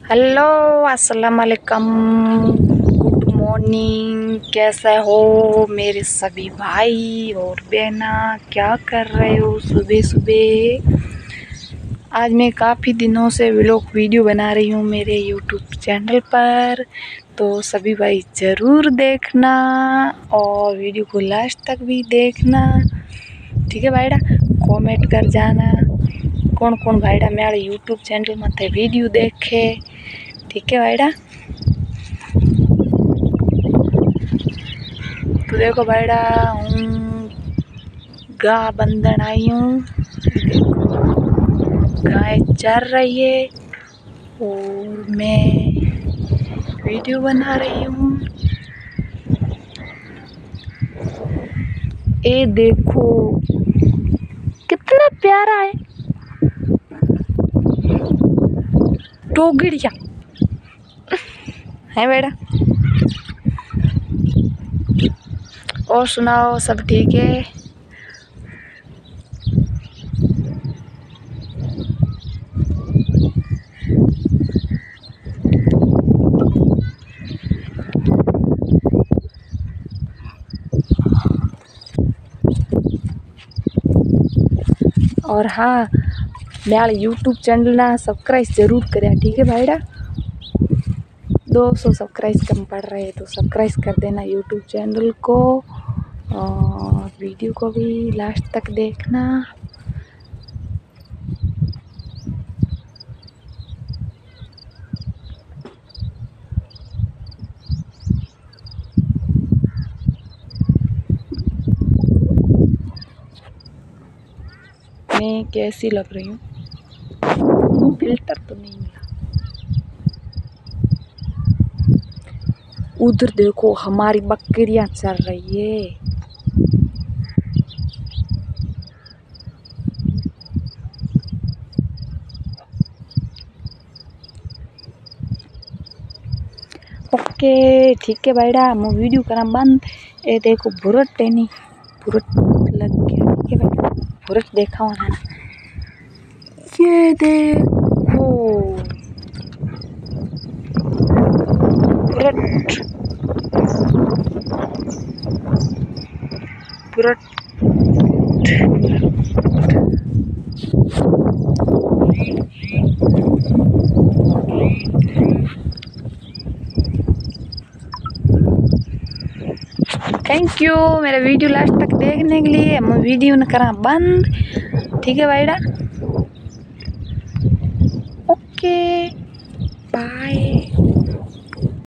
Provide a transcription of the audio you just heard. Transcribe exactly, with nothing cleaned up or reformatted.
Hello, अस्सलाम वालेकुम, good morning. कैसे हो मेरे सभी भाई और बहना? क्या कर रहे हो सुबह सुबह? आज मैं काफ़ी दिनों से व्लॉग वीडियो बना रही हूँ मेरे यूट्यूब चैनल पर, तो सभी भाई ज़रूर देखना और वीडियो को लास्ट तक भी देखना, ठीक है भाईडा? कमेंट कर जाना कौन कौन भाईडा मेरे यूट्यूब चैनल में थे वीडियो देखे, ठीक है भाईडा? तो देखो भाईडा, हूँ गा बंधन आई हूँ, गाय चर रही है और मैं वीडियो बना रही हूँ। ये देखो कितना प्यारा है टोगड़िया है बेटा। और सुनाओ, सब ठीक है? और हाँ, मेरे यूट्यूब चैनल ना सब्सक्राइब जरूर करें, ठीक है भाईडा? दो सौ सब्सक्राइब कम पड़ रहे हैं तो सब्सक्राइब कर देना यूट्यूब चैनल को और वीडियो को भी लास्ट तक देखना। मैं कैसी लग रही हूँ? फिल्टर तो नहीं मिला। उधर देखो हमारी बकरियां चल रही है। ओके ठीक है भाईडा, मैं वीडियो करा बंद। ये देखो भुरट है नहीं, भुरट लग गया, ठीक है भाईडा? भुरट देखा होना ना, ये देखो भुरट भुरट। थैंक यू मेरा वीडियो लास्ट तक देखने के लिए। मैं वीडियो न करा बंद, ठीक है भाईडा? Okay bye.